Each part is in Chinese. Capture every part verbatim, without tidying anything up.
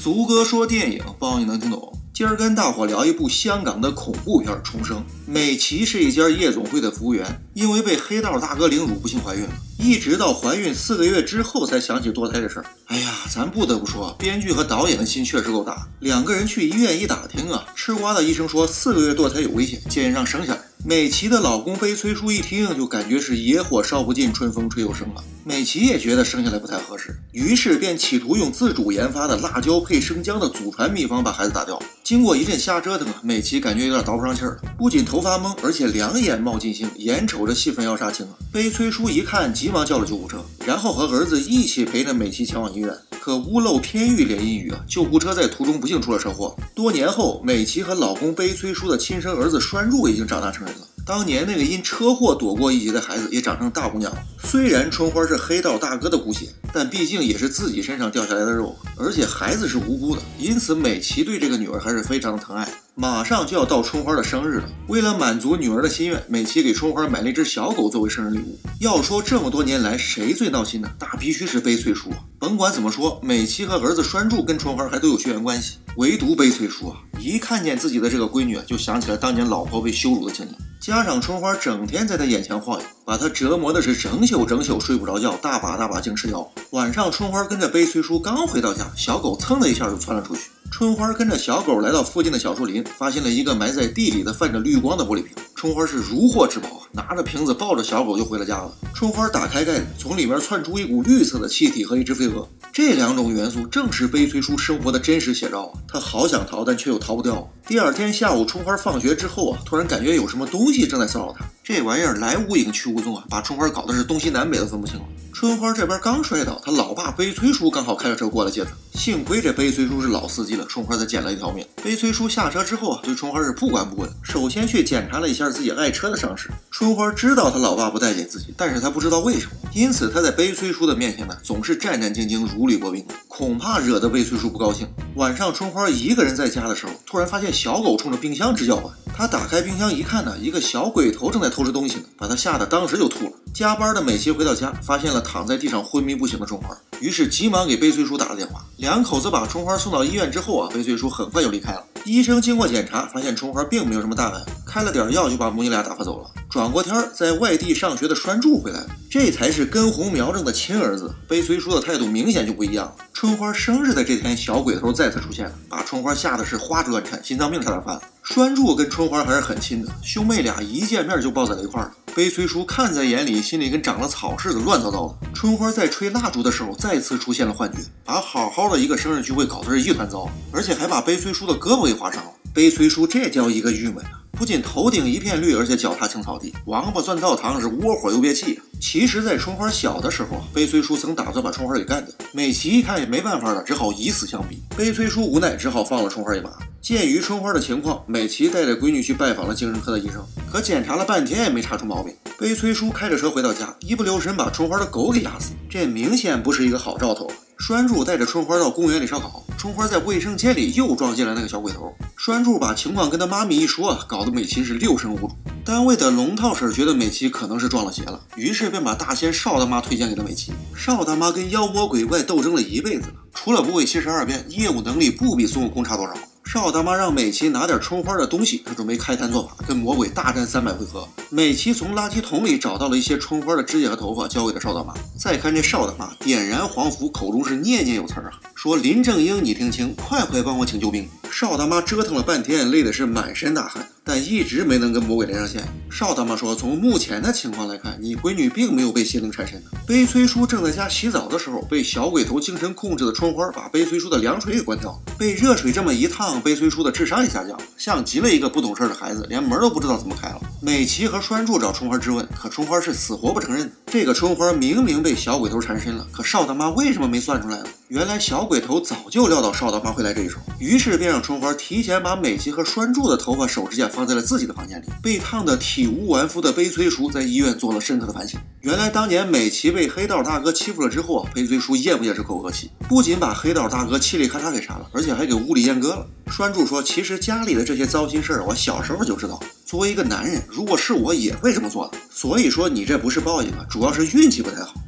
俗哥说电影，包你能听懂。今儿跟大伙聊一部香港的恐怖片《重生》。美琪是一家夜总会的服务员，因为被黑道大哥凌辱，不幸怀孕了。一直到怀孕四个月之后，才想起堕胎的事儿。哎呀，咱不得不说，编剧和导演的心确实够大。两个人去医院一打听啊，吃瓜的医生说四个月堕胎有危险，建议让生下来。美琪的老公悲催叔一听就感觉是野火烧不尽，春风吹又生了。美琪也觉得生下来不太合适，于是便企图用自主研发的辣椒配生姜的祖传秘方把孩子打掉。经过一阵瞎折腾啊，美琪感觉有点倒不上气儿了，不仅头发懵，而且两眼冒金星，眼瞅着戏份要杀青了。悲催叔一看，急忙叫了救护车，然后和儿子一起陪着美琪前往医院。可屋漏偏遇连阴雨啊，救护车在途中不幸出了车祸。多年后，美琪和老公悲催叔的亲生儿子栓柱已经长大成人了。当年那个因车祸躲过一劫的孩子也长成大姑娘了。虽然春花是黑道大哥的骨血，但毕竟也是自己身上掉下来的肉，而且孩子是无辜的，因此美琪对这个女儿还是非常的疼爱。马上就要到春花的生日了，为了满足女儿的心愿，美琪给春花买了一只小狗作为生日礼物。要说这么多年来谁最闹心呢？那必须是悲催叔啊！甭管怎么说，美琪和儿子栓柱跟春花还都有血缘关系，唯独悲催叔啊，一看见自己的这个闺女啊，就想起了当年老婆被羞辱的情景。加上春花整天在他眼前晃悠，把他折磨的是整宿整宿睡不着觉，大把大把净吃药。晚上春花跟着悲催叔刚回到家，小狗蹭的一下就窜了出去。春花跟着小狗来到附近的小树林，发现了一个埋在地里的泛着绿光的玻璃瓶。春花是如获至宝啊，拿着瓶子抱着小狗就回了家了。春花打开盖子，从里面窜出一股绿色的气体和一只飞蛾，这两种元素正是悲催叔生活的真实写照啊！他好想逃，但却又逃不掉。第二天下午，春花放学之后啊，突然感觉有什么东西正在骚扰他。这玩意儿来无影去无踪啊，把春花搞得是东西南北都分不清了。春花这边刚摔倒，他老爸悲催叔刚好开着车过来接他。幸亏这悲催叔是老司机了，春花才捡了一条命。悲催叔下车之后啊，对春花是不管不问，首先去检查了一下自己爱车的伤势。春花知道他老爸不待见自己，但是他不知道为什么，因此他在悲催叔的面前呢，总是战战兢兢，如履薄冰，恐怕惹得悲催叔不高兴。晚上春花一个人在家的时候，突然发现小狗冲着冰箱直叫唤。他打开冰箱一看呢，一个小鬼头正在偷吃东西呢，把他吓得当时就吐了。加班的美琪回到家，发现了躺在地上昏迷不醒的春花，于是急忙给悲催叔打了电话。两口子把春花送到医院之后啊，悲催叔很快就离开了。医生经过检查，发现春花并没有什么大碍，开了点药就把母女俩打发走了。转过天儿，在外地上学的栓柱回来了，这才是根红苗正的亲儿子。悲催叔的态度明显就不一样了。春花生日的这天，小鬼头再次出现了，把春花吓得是花枝乱颤，心脏病差点犯了。栓柱跟春花还是很亲的，兄妹俩一见面就抱在了一块儿了。悲催叔看在眼里，心里跟长了草似的，乱糟糟的。春花在吹蜡烛的时候再次出现了幻觉，把好好的一个生日聚会搞得是一团糟，而且还把悲催叔的胳膊给划伤了。悲催叔这叫一个郁闷啊！不仅头顶一片绿，而且脚踏青草地，王八钻灶堂是窝火又憋气。其实在春花小的时候，悲催叔曾打算把春花给干掉，美琪一看也没办法了，只好以死相逼。悲催叔无奈，只好放了春花一马。鉴于春花的情况，美琪带着闺女去拜访了精神科的医生，可检查了半天也没查出毛病。悲催叔开着车回到家，一不留神把春花的狗给压死，这明显不是一个好兆头。栓柱带着春花到公园里烧烤，春花在卫生间里又撞见了那个小鬼头。栓柱把情况跟他妈咪一说，搞得美琪是六神无主。单位的龙套婶觉得美琪可能是撞了邪了，于是便把大仙邵大妈推荐给了美琪。邵大妈跟妖魔鬼怪斗争了一辈子了，除了不会七十二变，业务能力不比孙悟空差多少。邵大妈让美琪拿点春花的东西，她准备开坛做法，跟魔鬼大战三百回合。美琪从垃圾桶里找到了一些春花的指甲和头发，交给了邵大妈。再看这邵大妈点燃黄符，口中是念念有词啊，说林正英你听清，快快帮我请救兵。邵大妈折腾了半天，累的是满身大汗，但一直没能跟魔鬼连上线。邵大妈说，从目前的情况来看，你闺女并没有被邪灵缠身的。悲催叔正在家洗澡的时候，被小鬼头精神控制的春花把悲催叔的凉水给关掉，被热水这么一烫，悲催叔的智商也下降，像极了一个不懂事的孩子，连门都不知道怎么开了。美琪和栓柱找春花质问，可春花是死活不承认。这个春花明明被小鬼头缠身了，可邵大妈为什么没算出来呢？原来小鬼头早就料到邵大妈会来这一手，于是便让春花提前把美琪和栓柱的头发手指甲放在了自己的房间里。被烫得体无完肤的悲催叔在医院做了深刻的反省。原来当年美琪被黑道大哥欺负了之后啊，悲催叔咽不下这口恶气，不仅把黑道大哥嘁里咔嚓给杀了，而且还给屋里阉割了。栓柱说，其实家里的这些糟心事儿我小时候就知道，作为一个男人，如果是我也会这么做的。所以说你这不是报应啊，主要是运气不太好。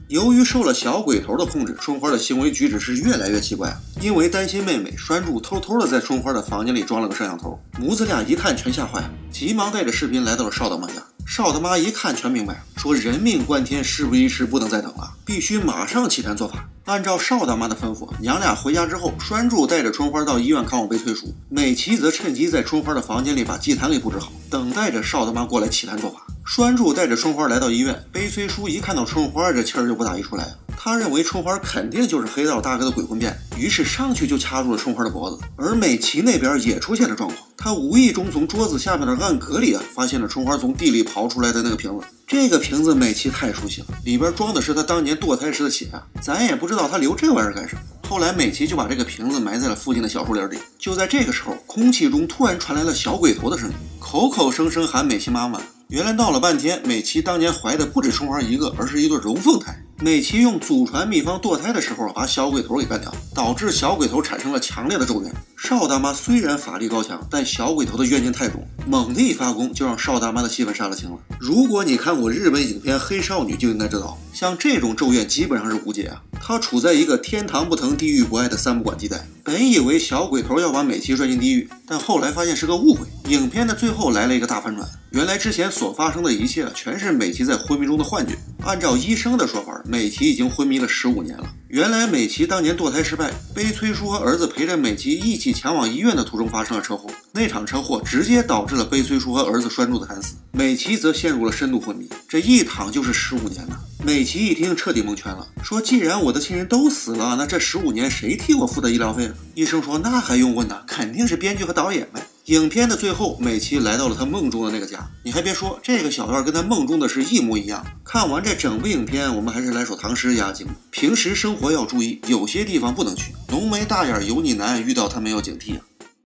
由于受了小鬼头的控制，春花的行为举止是越来越奇怪。因为担心妹妹，栓柱偷偷的在春花的房间里装了个摄像头，母子俩一看全吓坏了，急忙带着视频来到了邵大妈家。邵大妈一看全明白，说人命关天，事不宜迟，不能再等了，必须马上起坛做法。按照邵大妈的吩咐，娘俩回家之后，栓柱带着春花到医院看望悲催叔，美琪则趁机在春花的房间里把祭坛给布置好，等待着邵大妈过来起坛做法。栓柱带着春花来到医院，悲催叔一看到春花，这气儿就不打一处来了。他认为春花肯定就是黑道大哥的鬼魂变，于是上去就掐住了春花的脖子。而美琪那边也出现了状况，他无意中从桌子下面的暗格里啊，发现了春花从地里刨出来的那个瓶子。这个瓶子美琪太熟悉了，里边装的是她当年堕胎时的血啊，咱也不知道她留这玩意儿干什么。后来美琪就把这个瓶子埋在了附近的小树林里。就在这个时候，空气中突然传来了小鬼头的声音，口口声声喊美琪妈妈。原来闹了半天，美琪当年怀的不止春花一个，而是一对龙凤胎。美琪用祖传秘方堕胎的时候把小鬼头给干掉，导致小鬼头产生了强烈的咒怨。邵大妈虽然法力高强，但小鬼头的怨念太重，猛地一发功就让邵大妈的戏份杀了青了。如果你看过日本影片《黑少女》，就应该知道，像这种咒怨基本上是无解啊。它处在一个天堂不疼地狱不爱的三不管地带。本以为小鬼头要把美琪拽进地狱，但后来发现是个误会。影片的最后来了一个大反转，原来之前所发生的一切全是美琪在昏迷中的幻觉。按照医生的说法，美琪已经昏迷了十五年了。原来美琪当年堕胎失败，悲催叔和儿子陪着美琪一起前往医院的途中发生了车祸，那场车祸直接导致了悲催叔和儿子栓柱的惨死，美琪则陷入了深度昏迷，这一躺就是十五年呢。美琪一听彻底蒙圈了，说既然我的亲人都死了，那这十五年谁替我付的医疗费呢？医生说那还用问呢，肯定是编剧和导演呗。影片的最后，美琪来到了她梦中的那个家。你还别说，这个小段跟她梦中的是一模一样。看完这整部影片，我们还是来首唐诗压惊。平时生活要注意，有些地方不能去。浓眉大眼油腻男，遇到他们要警惕啊。